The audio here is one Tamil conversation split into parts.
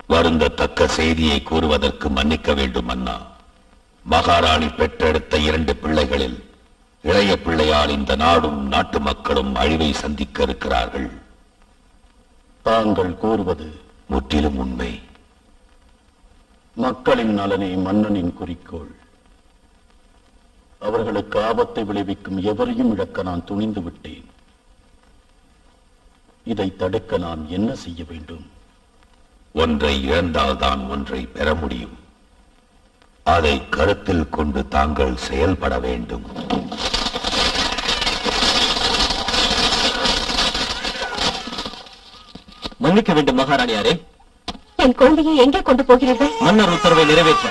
வருந்தத்தக்க செய்தியை கூறுவதற்கு மன்னிக்க வேண்டும் அண்ணா. மகாராணி பெற்றெடுத்த 2 பிள்ளைகளில் இளைய பிள்ளையால் இந்த நாடும் நாட்டு மக்களும் அழிவை சந்திக்க இருக்கிறார்கள். தாங்கள் கூறுவது முற்றிலும் உண்மை. மக்களின் நலனே மன்னனின் குறிக்கோள். அவர்களுக்கு ஆபத்தை விளைவிக்கும் எவரையும் இழக்க நான் துணிந்து விட்டேன். இதை தடுக்க நான் என்ன செய்ய வேண்டும்? ஒன்றை இழந்தால்தான் ஒன்றை பெற முடியும். அதை கருத்தில் கொண்டு தாங்கள் செயல்பட வேண்டும். மன்னிக்க வேண்டும் மகாராணியாரே. என் குழந்தையை எங்கே கொண்டு போகிறீர்கள்? மன்னர் உத்தரவை நிறைவேற்ற.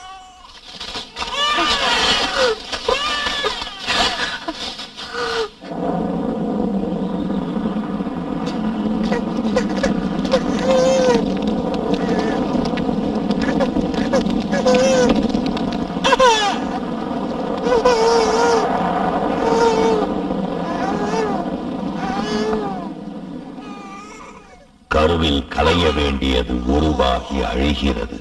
கருவில் களைய வேண்டியது உருவாகி அழிகிறது.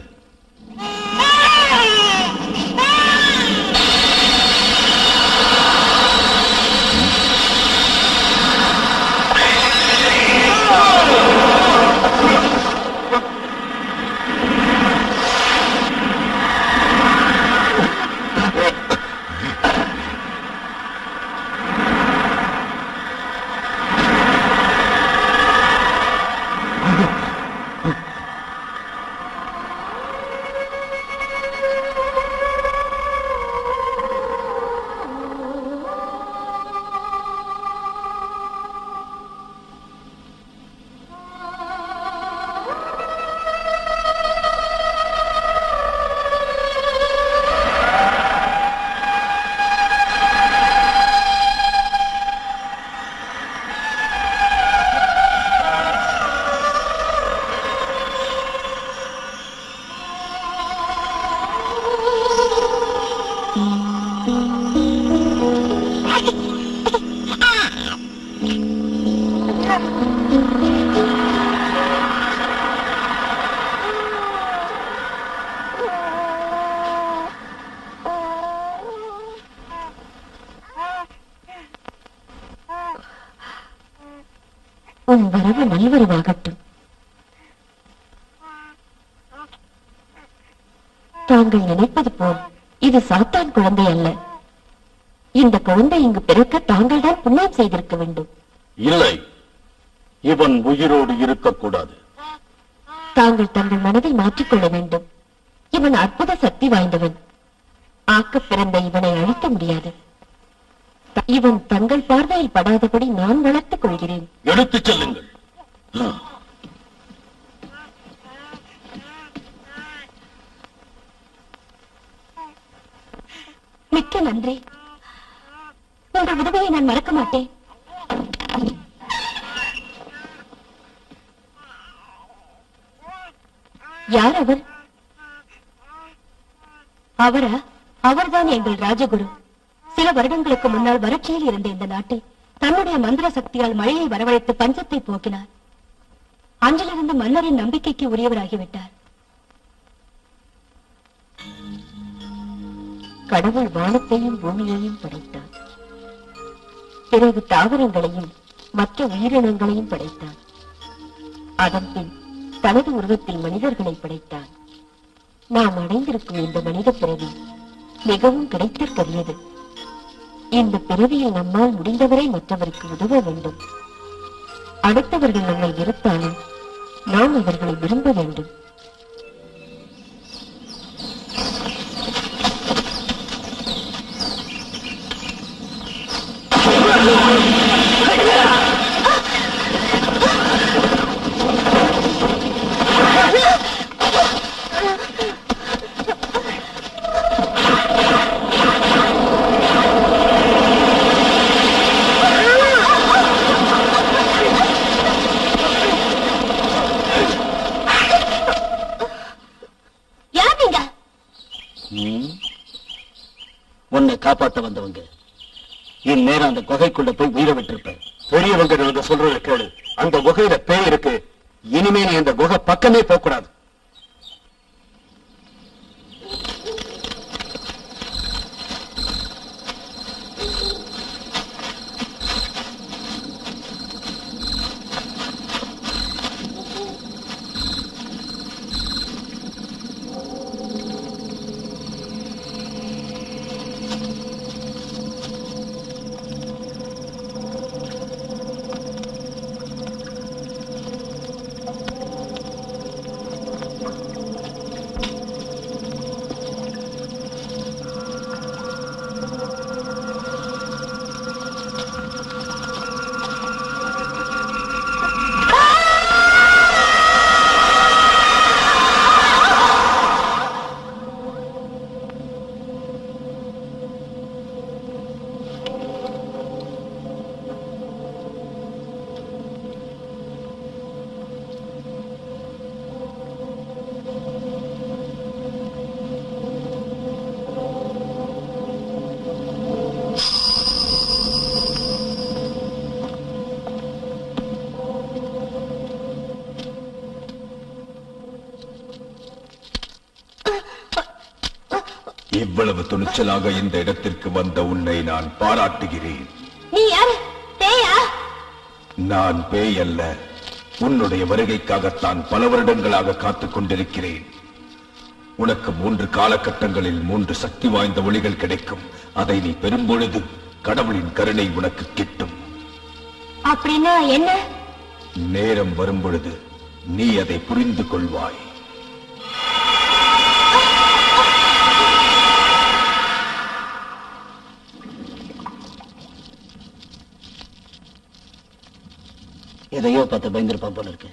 உன் வரவு நல்வரவாகட்டும். தாங்கள் நினைப்பது போல் இது சாத்தான் குழந்தை அல்ல. இந்த குழந்தை இங்கு பிறக்க தாங்கள் தான் புண்ணியம் செய்திருக்க வேண்டும். இல்லை, இவன் உயிரோடு இருக்கக்கூடாது. தாங்கள் தங்கள் மனதை மாற்றிக்கொள்ள வேண்டும். இவன் அற்புத சக்தி வாய்ந்தவன். ஆக்க பிறந்த இவனை அழிக்க முடியாது. இவன் தங்கள் பார்வையில் படாதபடி நான் வளர்த்துக் கொள்கிறேன். எடுத்துச் செல்லுங்கள். மிக்க நன்றி. உங்கள் உதவியை நான் மறக்க மாட்டேன். யார் அவர்? அவரா? அவர்தான் எங்கள் ராஜகுரு. சில வருடங்களுக்கு முன்னால் வறட்சியில் இருந்த இந்த நாட்டை தன்னுடைய மந்திர சக்தியால் மழையை வரவழைத்து பஞ்சத்தை போக்கினார். அன்றிலிருந்து மன்னரின் நம்பிக்கைக்கு உரியவராகிவிட்டார். கடவுள் வானத்தையும் பூமியையும் படைத்தார். பிறகு தாவரங்களையும் மற்ற உயிரினங்களையும் படைத்தார். அதன் பின் தனது உருவத்தில் மனிதர்களை படைத்தார். நாம் அடைந்திருக்கும் இந்த மனித பிறவி மிகவும் கிடைத்திருக்கிறது. இந்த பிறவியில் நம்மால் முடிந்தவரை மற்றவருக்கு உதவ வேண்டும். அடுத்தவர்கள் நம்மை வெறுத்தாலும் நாம் அவர்களை விரும்ப வேண்டும். உன்னை காப்பாற்ற வந்தவங்க இந்நேரம் அந்த குகைக்குள்ள போய் உயிரை விட்டிருப்பேன். பெரியவங்க சொல்றத கேளு. அந்த குகையில பேய் இருக்கு. இனிமே நீ அந்த குகை பக்கமே போக கூடாது. இவ்வளவு துணிச்சலாக இந்த இடத்திற்கு வந்த உன்னை நான் பாராட்டுகிறேன். நீ யாரு? பேயா? நான் பேய் அல்ல. உன்னுடைய வருகைக்காகத்தான் பல வருடங்களாக காத்துக் கொண்டிருக்கிறேன். உனக்கு 3 காலகட்டங்களில் 3 சக்தி வாய்ந்த ஒளிகள் கிடைக்கும். அதை நீ பெறும்பொழுது கடவுளின் கருணை உனக்கு கிட்டும். அப்படின்னா என்ன? நேரம் வரும்பொழுது நீ அதை புரிந்து கொள்வாய். எதையோ பார்த்து பயந்துருப்பான் போல இருக்கு.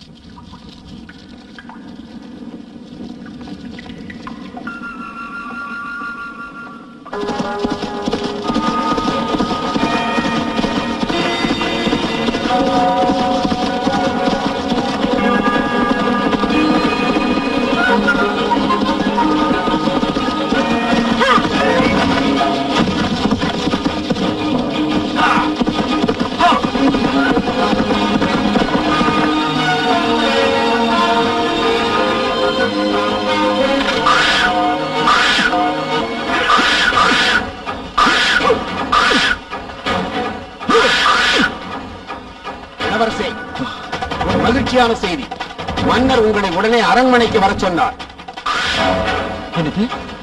மகிழ்ச்சியான செய்தி. மன்னர் உங்களை உடனே அரண்மனைக்கு வர சொன்னார். எனக்கு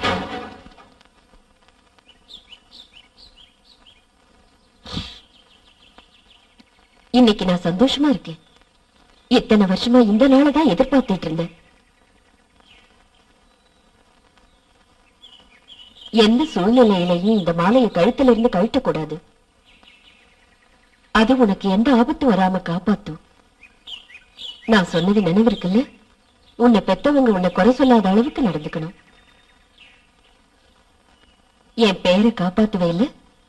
இன்னைக்கு நான் சந்தோஷமா இருக்கேன். இத்தனை வருஷமா இந்த நாளதான் எதிர்பார்த்துட்டு இருந்தேன். எந்த சூழ்நிலையிலையும் இந்த மாலையை கழுத்துல இருந்து கழட்டக்கூடாது. அது உனக்கு எந்த ஆபத்து வராம காப்பாத்தும். நான் சொன்னது நினைவிருக்குல்ல? உன்னை பெத்தவங்க உன்னை குறை சொல்லாத அளவுக்கு நடந்துக்கணும். என் பேரை காப்பாத்துவே இல்ல?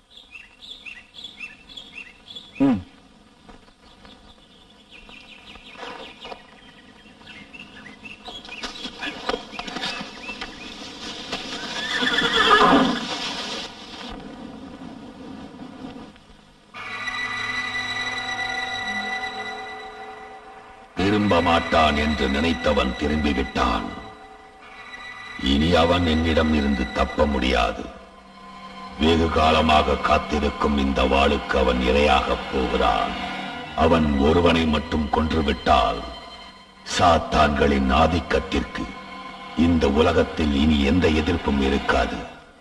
திரும்ப மாட்டான் என்று நினைத்தவன் திரும்பிவிட்டான். இனி அவன் என்னிடம் இருந்து தப்ப முடியாது. வெகு காலமாக காத்திருக்கும் இந்த வாளுக்கு அவன் இரையாகப் போகிறான். அவன் ஒருவனை மட்டும் கொன்றுவிட்டால் சாத்தான்களின் ஆதிக்கத்திற்கு இந்த உலகத்தில் இனி எந்த எதிர்ப்பும் இருக்காது.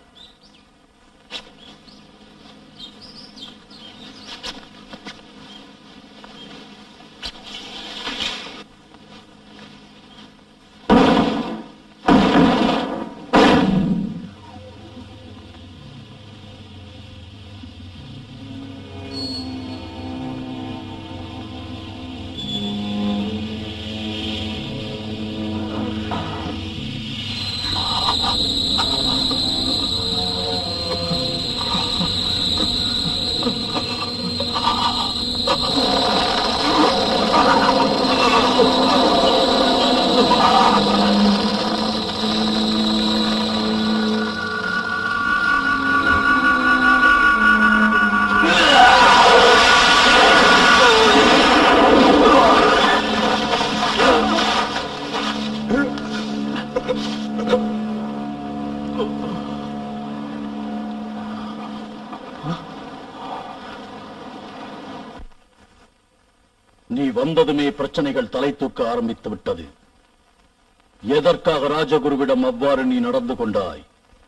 நீ வந்ததுமே பிரச்சனைகள் தலை தூக்க ஆரம்பித்து விட்டது. எதற்காக ராஜகுருவிடம் அவ்வாறு நீ நடந்து கொண்டாய்?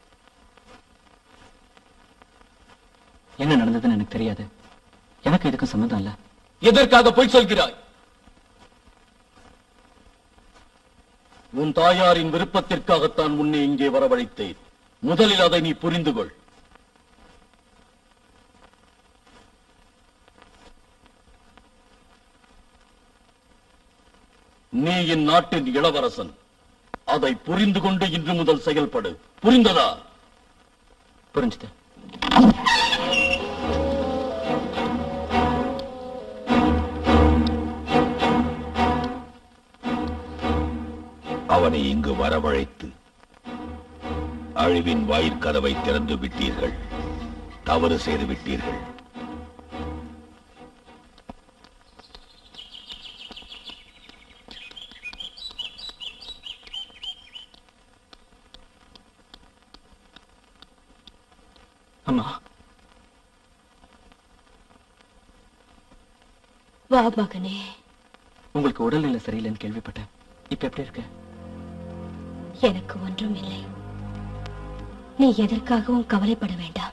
என்ன நடந்ததுன்னு எனக்கு தெரியாது. எனக்கு இதுக்கு சம்மதம் இல்ல. எதற்காக பொய் சொல்கிறாய்? உன் தாயாரின் விருப்பத்திற்காகத்தான் உன்னை இங்கே வரவழைத்தேன். முதலில் அதை நீ புரிந்து கொள். நீ என் நாட்டின் இளவரசன். அதை புரிந்து கொண்டு இன்று முதல் செயல்படு. புரிந்ததா? புரிஞ்சுது. அவனை இங்கு வரவழைத்து அழிவின் வாயிற்கதவை திறந்து விட்டீர்கள். தவறு செய்து விட்டீர்கள். வா மகனே. உங்களுக்கு உடல்நிலை சரியில்லைன்னு கேள்விப்பட்டேன். இப்ப எப்படி இருக்க? எனக்கு ஒன்றும் இல்லை. நீ எதற்காகவும் கவலைப்பட வேண்டாம்.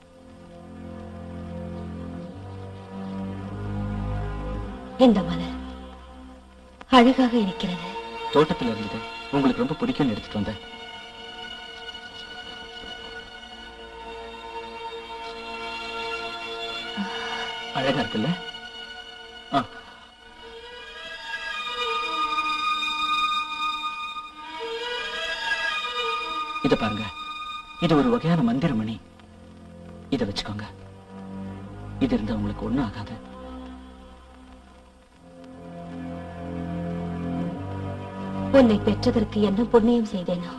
இந்த மலர் அழகாக இருக்கிறது. தோட்டத்தில் இருந்தது, உங்களுக்கு ரொம்ப பிடிக்கும்னு எடுத்துட்டு வந்தேன். அழகா இருக்குல்ல? இத பாருங்க, இது ஒரு வகையான மந்திரமணி. இத வச்சுக்கோங்க. இது இருந்தா உங்களுக்கு ஒண்ணும் ஆகாது. உன்னை பெற்றதற்கு என்ன புண்ணியம் செய்தேனா?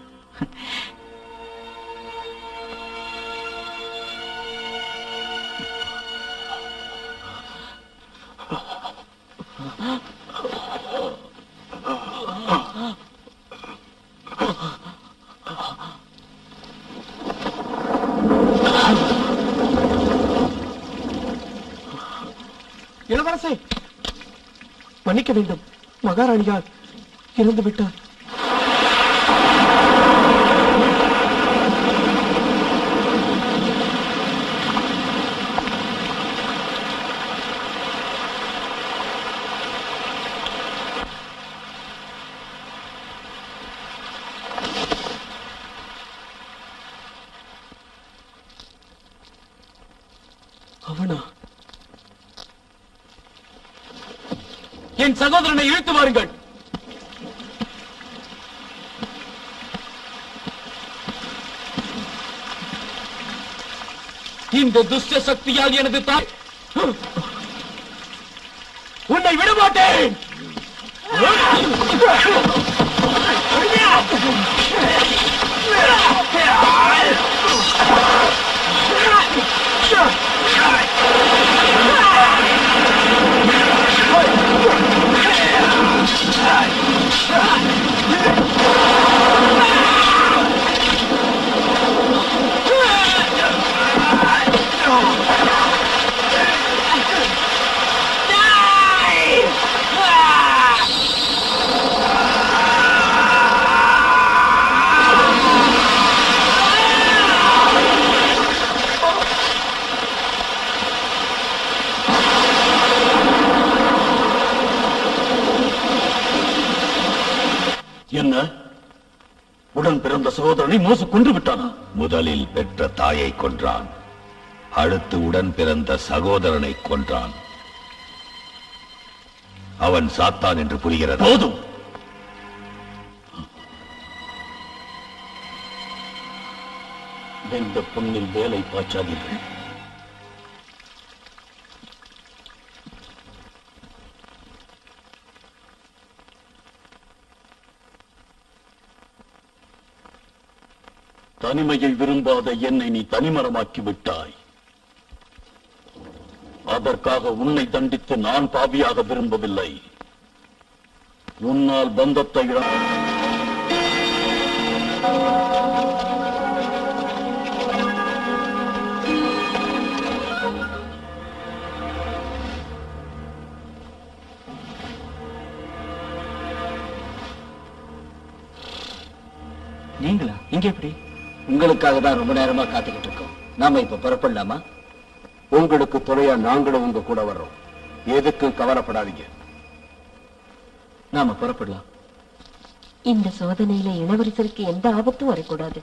இளவரசே, மன்னிக்க வேண்டும். மகாராணியார் இறந்து விட்டார். அவனா? என் சகோதரனை இழுத்து வாருங்கள். இந்த துஷ்ட சக்தியால் எனது தாய் உன்னை விடமாட்டேன். என்ன, உடன் பிறந்த சகோதரனை மோசு கொன்று விட்டானா? முதலில் பெற்ற தாயை கொன்றான், அடுத்து உடன் பிறந்த சகோதரனை கொன்றான். அவன் சாத்தான் என்று புரிகிறது. போதும். இந்த பொண்ணில் வேலை பாய்ச்சாதீர்கள். தனிமையை விரும்பாத என்னை நீ தனிமரமாக்கி விட்டாய். அதற்காக உன்னை தண்டித்து நான் பாவியாக விரும்பவில்லை. உன்னால் பந்தத்தை நீங்களா? இங்க எப்படி? உங்களுக்காக தான் ரொம்ப நேரமா காத்துக்கிட்டு இருக்கோம். நாம இப்ப புறப்படலாமா? உங்களுக்கு துணையா நாங்களும் உங்க கூட வர்றோம். எதுக்கும் கவலைப்படாதீங்க. நாம புறப்படலாம். இந்த சோதனையில இளவரசருக்கு எந்த ஆபத்தும் வரக்கூடாது.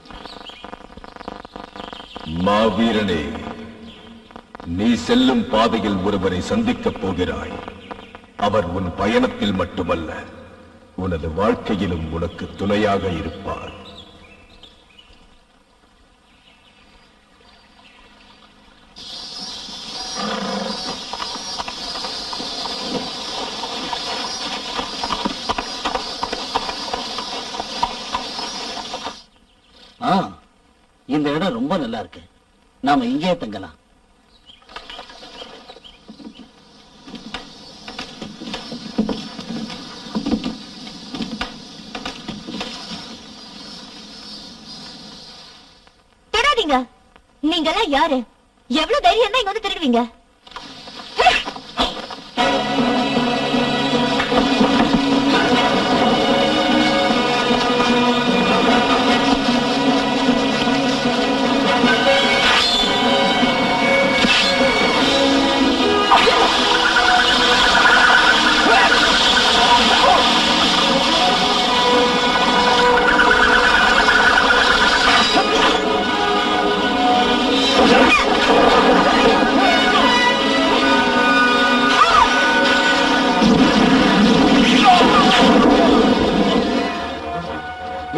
மாவீரனே, நீ செல்லும் பாதையில் ஒருவரை சந்திக்கப் போகிறாய். அவர் உன் பயணத்தில் மட்டுமல்ல, உனது வாழ்க்கையிலும் உனக்கு துணையாக இருப்பார். இந்த இடம் ரொம்ப நல்லா இருக்கு. நாம இங்கே தங்கலாம். தொடாதீங்க. நீங்க எல்லாம் யாரு? எவ்வளவு தைரியம் தான் இங்க வந்து திருடுவீங்க?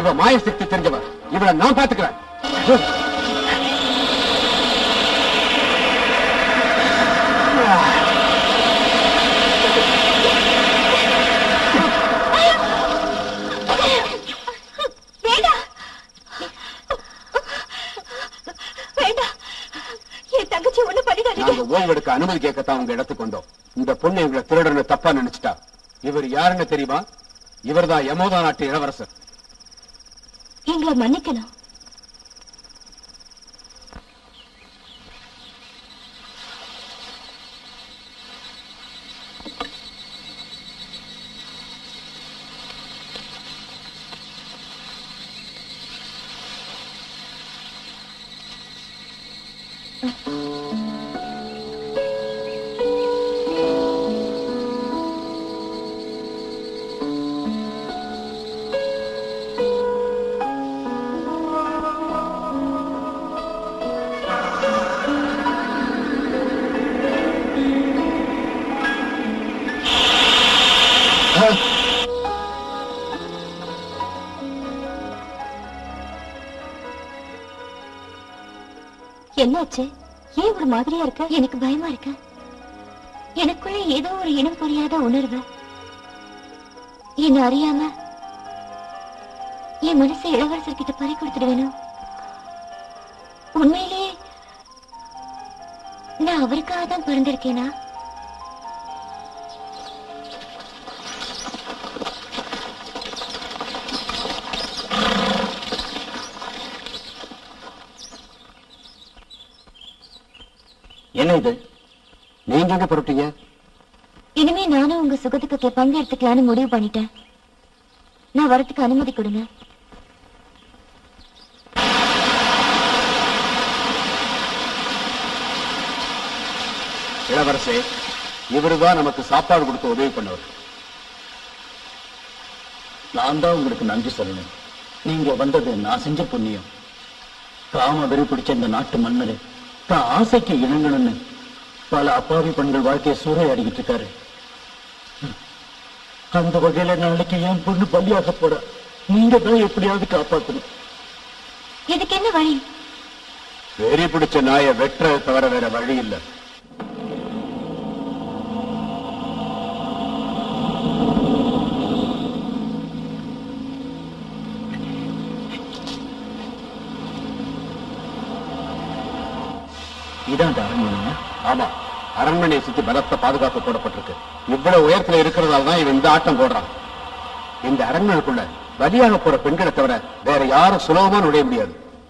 இவ மாய சக்தி தெரிஞ்சவ. இவளை நான் பாத்துக்கிறேன். ஓய்வெடுக்க அனுமதி கேட்கத்தான் உங்க இடத்துக்கு வந்தோம். இந்த பொண்ணு எங்களை திருடன்னு தப்பா நினைச்சிட்டா. இவர் யாருன்னு தெரியுமா? இவர்தான் யமோதா நாட்டு இளவரசர். எங்களை மன்னிக்கணும். என்னாச்சு? ஏன் ஒரு மாதிரியா இருக்க? எனக்கு பயமா இருக்க. எனக்குள்ள ஏதோ ஒரு இனம் புரியாத உணர்வு. என்ன அறியாம என் மனசை இளவரசர் கிட்ட பறி கொடுத்துடுவேணும். உண்மையிலேயே நான் அவருக்காக தான் பிறந்திருக்கேனா? என்ன இது? நீங்க எங்க புறப்பட்டீங்க? இனிமே நானும் உங்க சுகத்துக்கு பங்கு எடுத்துக்கலான்னு முடிவு பண்ணிட்டேன். நான் வரத்துக்கு அனுமதி கொடுங்க. இளவரசே, இவருதான் நமக்கு சாப்பாடு கொடுத்து உதவி பண்ணவர். நான் தான் உங்களுக்கு நன்றி சொல்லணும். நீங்க வந்தது நான் செஞ்ச புண்ணியம். காம வெறி பிடிச்ச இந்த நாட்டு மன்னரு தான் ஆசைக்கு இணங்கணும்னு பல அப்பாவி பெண்கள் வாழ்க்கையை சூறையாடிக்கிட்டு இருக்காரு. அந்த வகையில நாளைக்கு என் பொண்ணு பலியாக போற. நீங்க தான் எப்படியாவது காப்பாற்றணும். இதுக்கு என்ன வழி? வெறி பிடிச்ச நாயை வெற்ற தவிர வேற வழி இல்லை. இதான் அரண்மனை. ஆமா, அரண்மனையை சுத்தி பலத்த பாதுகாப்பு போடப்பட்டிருக்கு. இவ்வளவு உயரத்துல இருக்கிறதால தான் இவன் இந்த ஆட்டம் போடுறான். இந்த அரண்மனைக்குள்ள வழியாக போற பெண்களை தவிர வேற யாரும் சுலபமா நுழைய முடியாது.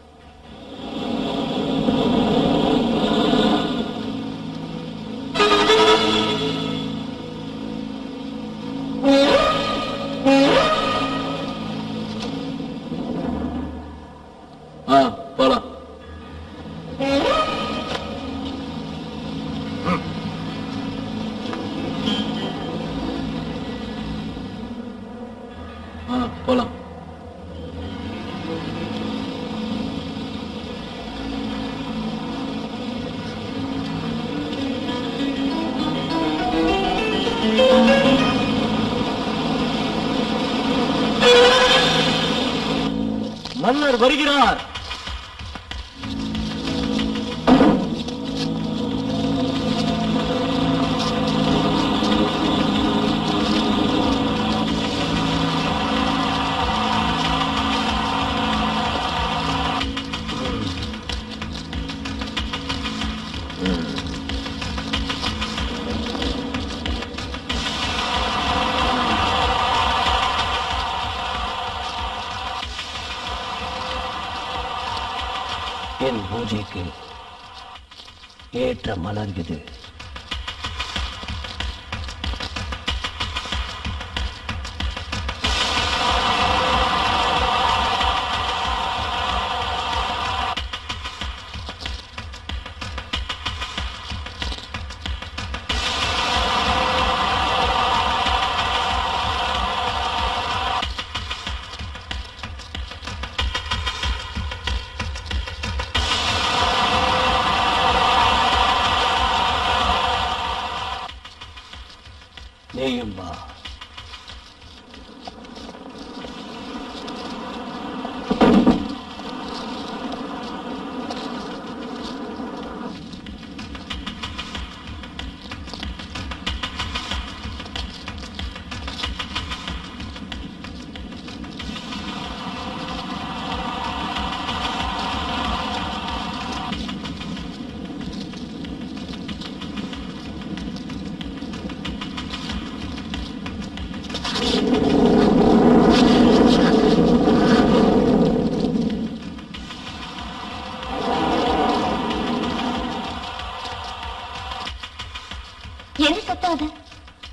போலாம். போலாம். மன்னர் வருகிறார். என் பூஜைக்கு ஏற்ற மலர் இது. நீயும் வா.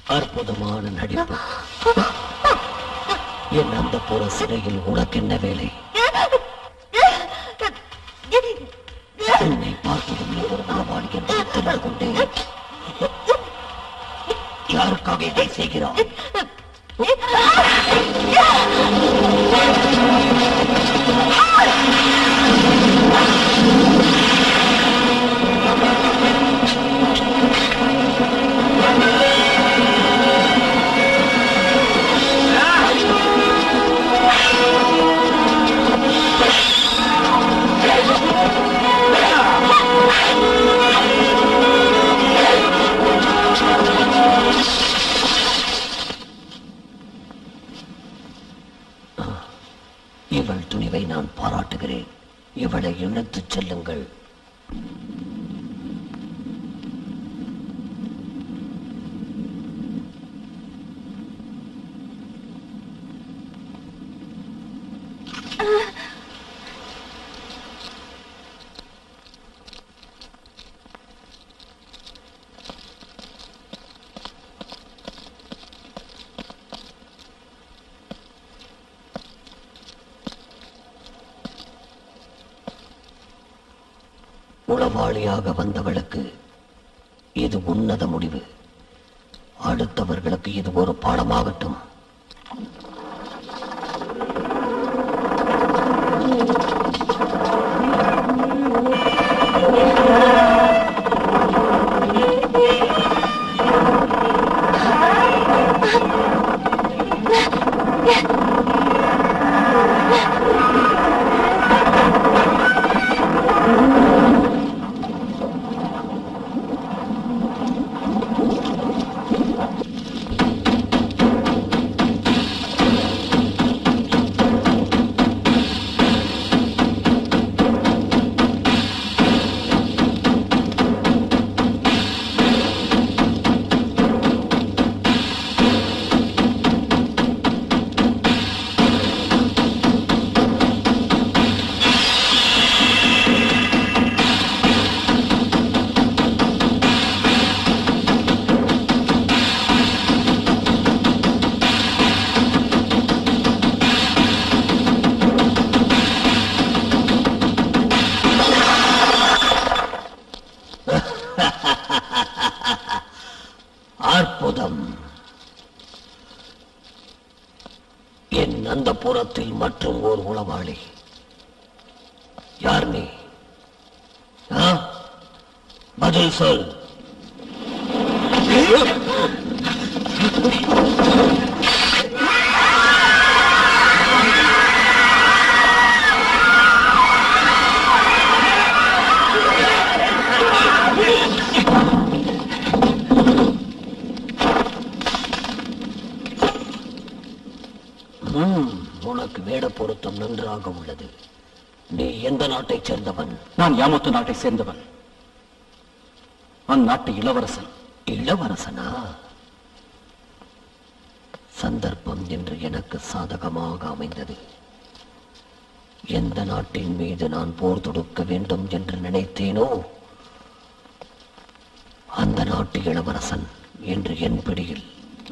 அற்புதமான நடிப்பு. என் அந்த புற சிறையில் உனக்கு என்ன வேலை? உன்னை பார்த்ததும் நீ ஒரு உளவாளி என்று தெரிந்து கொண்டேன். யாருக்காக இதை செய்கிறான்? இவள் துணிவை நான் பாராட்டுகிறேன். இவளை இழுத்துச் செல்லுங்கள். உளவாளியாக வந்தவளுக்கு இது உன்னத முடிவு. அடுத்தவர்களுக்கு இது ஒரு பாடமாகட்டும். அற்புதம். என் அந்த புறத்தில் மற்றும் ஓர் உளவாளி. யார் நீ? பதில் சொல். உனக்கு வேட பொருத்தம் நன்றாக உள்ளது. நீ எந்த நாட்டைச் சேர்ந்தவன்? நான் யாமத்து நாட்டை சேர்ந்தவன். அந்நாட்டு இளவரசன். இளவரசனா? சந்தர்ப்பம் என்று எனக்கு சாதகமாக அமைந்தது. எந்த நாட்டின் மீது நான் போர் தொடுக்க வேண்டும் என்று நினைத்தேனோ அந்த நாட்டு இளவரசன் என்று என் பிடியில்.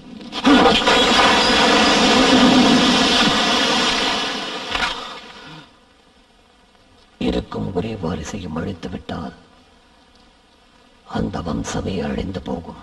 இருக்கும் ஒரே வாரிசையும் அழித்து விட்டால் அந்த வம்சமே அழிந்து போகும்.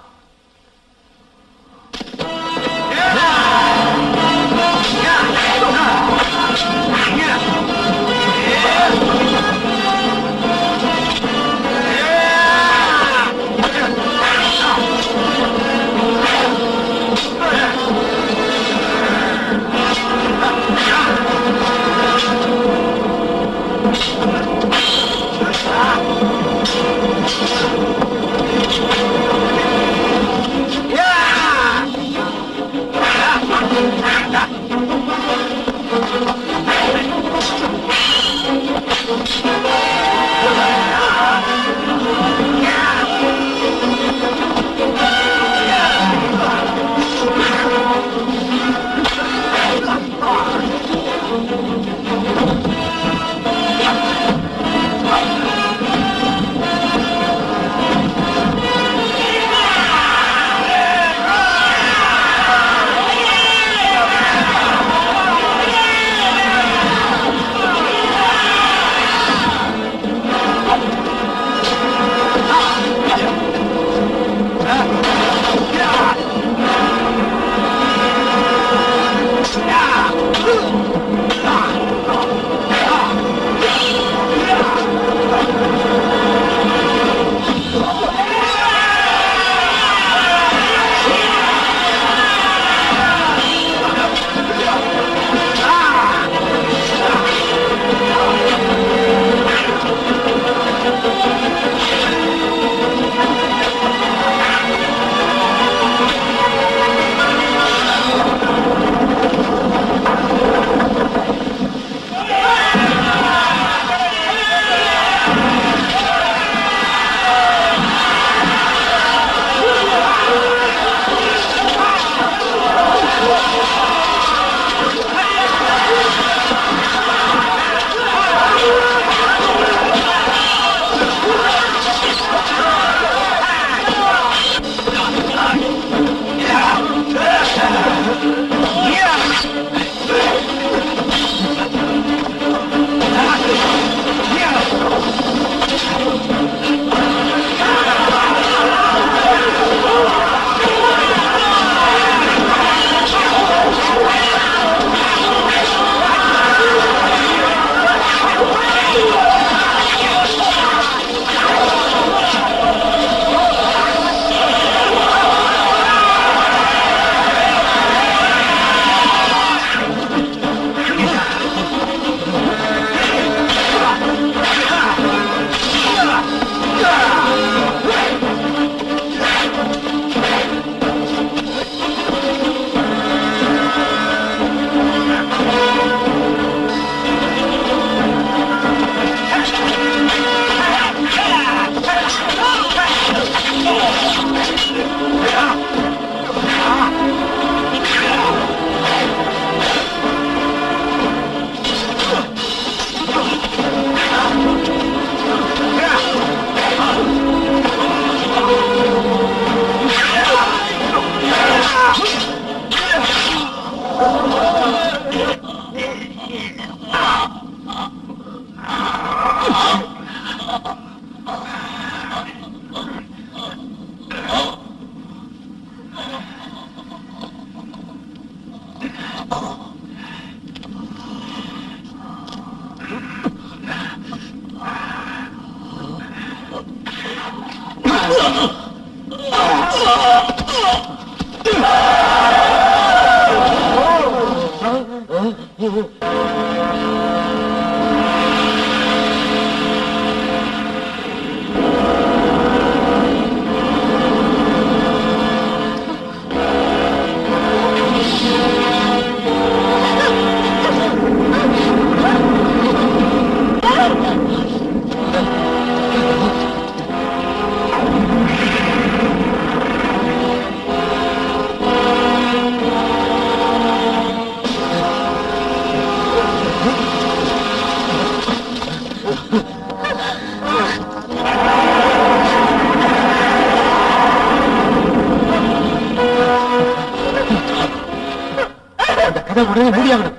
அதை உடனே முடியாகணும்.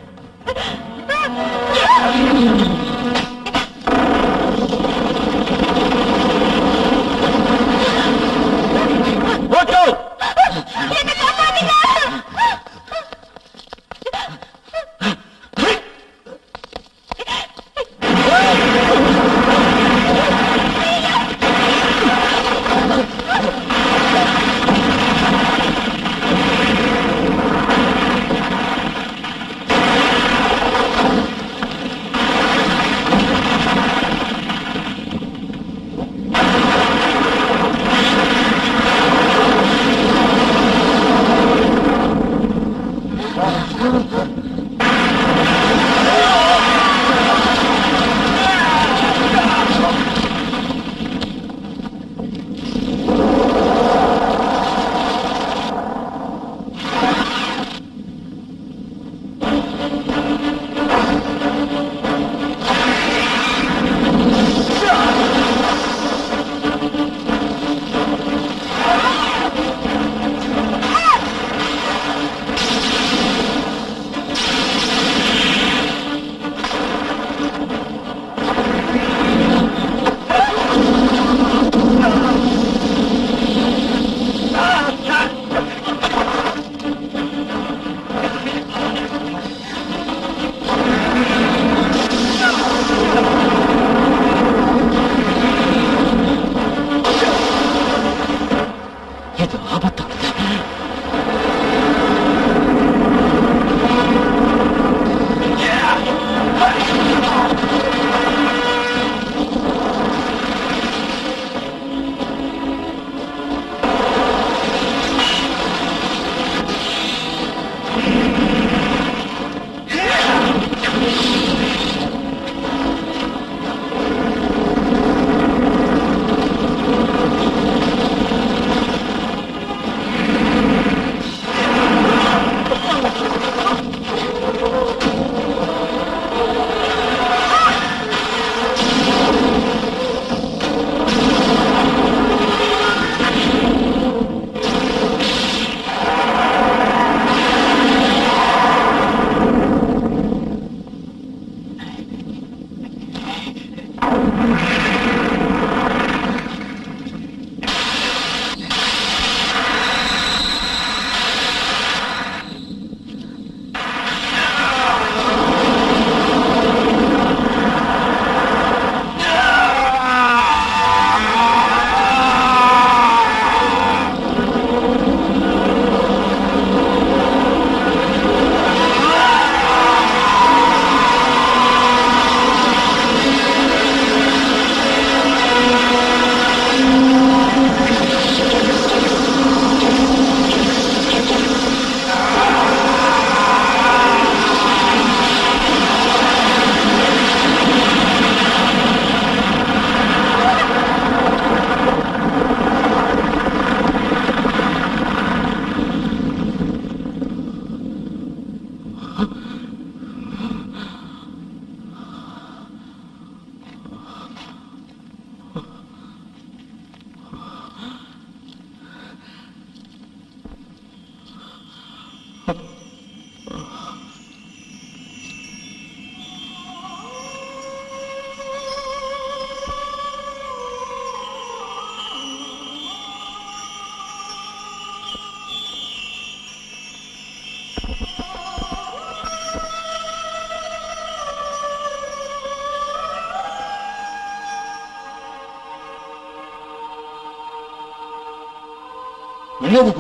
என்னது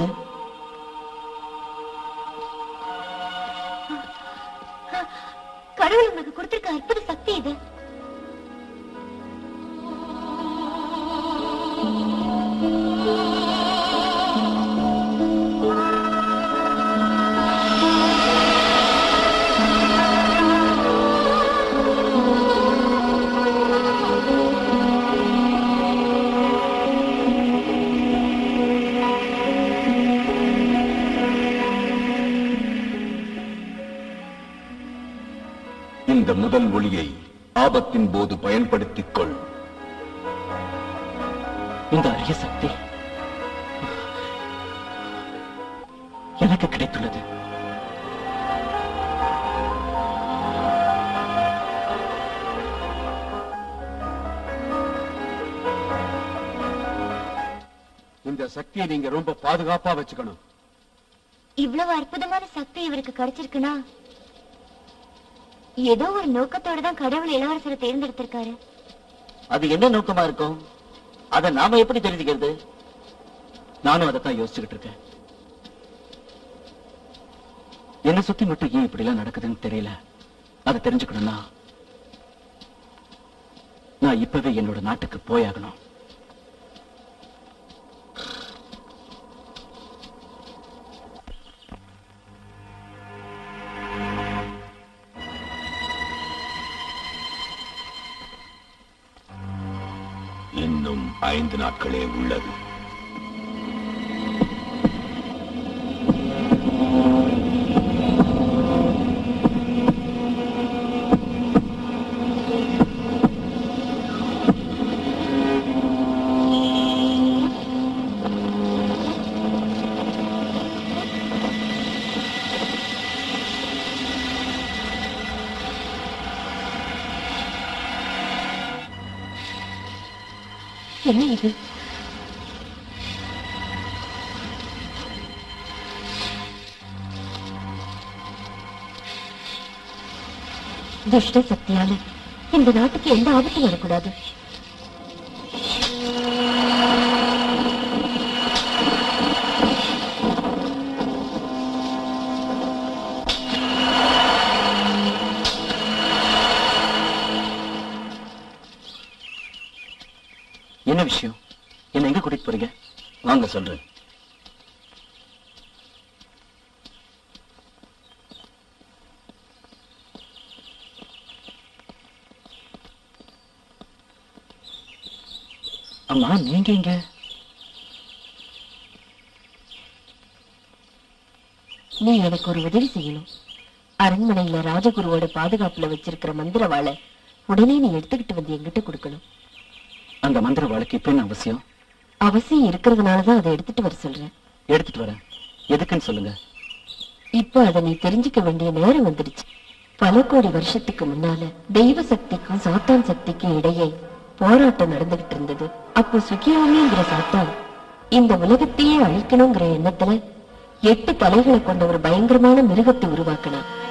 கடவுள் உனக்கு கொடுத்திருக்க அற்புத சக்தி இது. இந்த முதல் ஒளியை ஆபத்தின் போது பயன்படுத்திக் கொள். இந்த அரிய சக்தி எனக்கு கிடைத்துள்ளது. இந்த சக்தியை நீங்க ரொம்ப பாதுகாப்பா வச்சுக்கணும். இவ்வளவு அற்புதமான சக்தி இவருக்கு கிடைச்சிருக்குன்னா ஏதோ ஒரு நோக்கத்தோட தான் கடவுள் இளவரசரை தேர்ந்தெடுத்திருக்காரு. அது என்ன நோக்கமா இருக்கும்? அதை நாம எப்படி தெரிஞ்சுக்கிறது? நானும் அதைத்தான் யோசிச்சுக்கிட்டு இருக்கேன். என்ன சுத்தி மட்டும் ஏன் இப்படி எல்லாம் நடக்குதுன்னு தெரியல. அதை தெரிஞ்சுக்கணும்னா நான் இப்பவே என்னோட நாட்டுக்கு போயாகணும். இன்னும் 5 நாட்களே உள்ளது. என்ன இது? துஷ்ட சக்தியால இந்த நாட்டுக்கு எந்த ஆபத்தும் வரக்கூடாது. என்ன விஷயம்? என்ன எங்க கூட்டிட்டு போறீங்க? வாங்க சொல்றேன். அம்மா, நீங்க இங்க? நீ எனக்கு ஒரு உதவி செய்யணும். அரண்மனையில ராஜகுருவோட பாதுகாப்புல வச்சிருக்கிற மந்திரவாளை உடனே நீ எடுத்துக்கிட்டு வந்து என்கிட்ட கொடுக்கணும். அந்த மந்திர வாழ்க்கை இப்ப என்ன அவசியம்? அவசியம் இருக்கிறதுனாலதான் அதை எடுத்துட்டு வர சொல்றேன். எடுத்துட்டு வரேன். எதுக்குன்னு சொல்லுங்க. இப்ப அதை நீ தெரிஞ்சுக்க வேண்டிய நேரம் வந்துடுச்சு. பல கோடி வருஷத்துக்கு முன்னால தெய்வ சக்திக்கும் சாத்தான் சக்திக்கும் இடையே போராட்டம் நடந்துகிட்டு இருந்தது. அப்போ சுகியோமிங்கிற சாத்தான் இந்த உலகத்தையே அழிக்கணுங்கிற எண்ணத்துல 8 தலைகளை கொண்ட ஒரு பயங்கரமான மிருகத்தை உருவாக்கினான்.